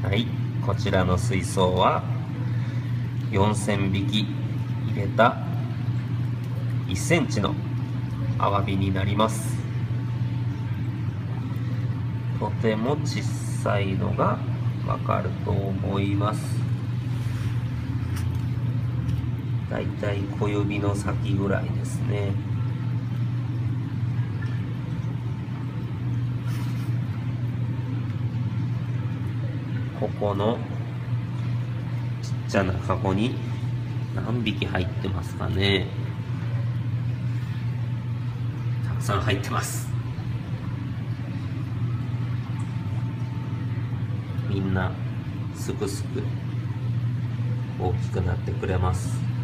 はい、こちらの水槽は4000匹入れた1センチのアワビになります。とても小さいのがわかると思います。だいたい小指の先ぐらいですね。ここのちっちゃなカゴに何匹入ってますかね。たくさん入ってます。みんなすくすく大きくなってくれます。